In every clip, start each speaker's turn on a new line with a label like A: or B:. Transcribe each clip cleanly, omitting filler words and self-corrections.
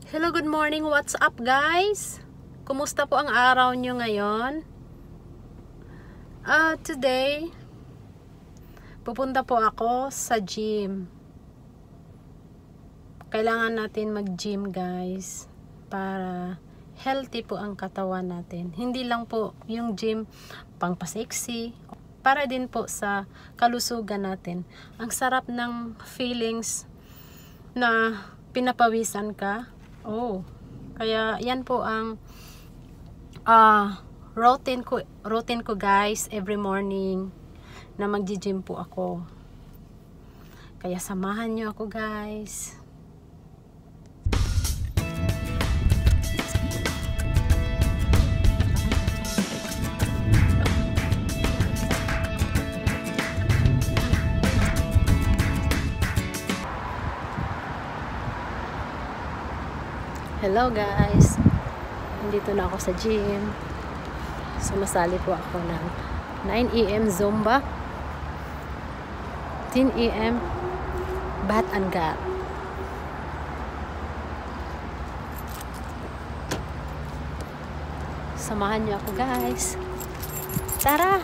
A: Hello, good morning. What's up, guys? Kumusta po ang araw nyo ngayon? Today, pupunta po ako sa gym. Kailangan natin mag-gym, guys, para healthy po ang katawan natin. Hindi lang po yung gym pang-pasexy, para din po sa kalusugan natin. Ang sarap ng feelings na pinapawisan ka. Kaya yan po ang routine ko guys, every morning na magji-gym po ako. Kaya samahan nyo ako, guys. Hello, guys. Nandito na ako sa gym. Sumasali po ako ng 9 AM Zumba, 10 AM Bat and Gat. Samahan niyo ako, guys. Tara!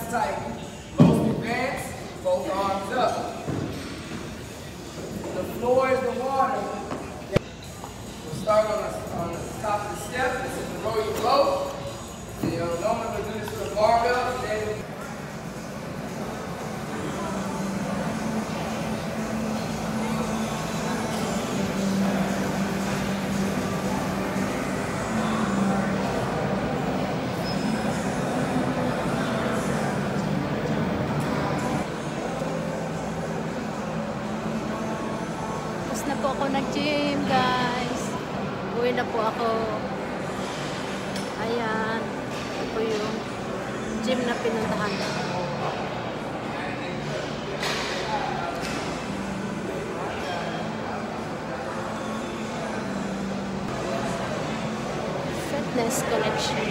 B: tight. Most advanced, both arms up. The floor is the water. We'll start on the top of the step. This is the row you blow. Normally we'll do this with a barbell. Then
A: tapos na po ako nag-gym, guys. Uwi na po ako. Ayan. Ito po yung gym na pinuntahan ko. Fitness Connection.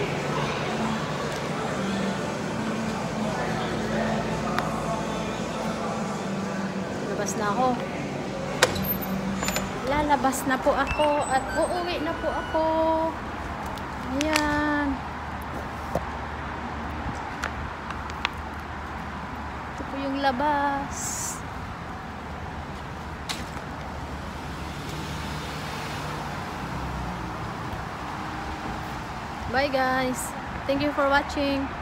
A: Labas na ako. Lalabas na po ako at uuwi na po ako. Ayan. Ito po yung labas. Bye guys. Thank you for watching.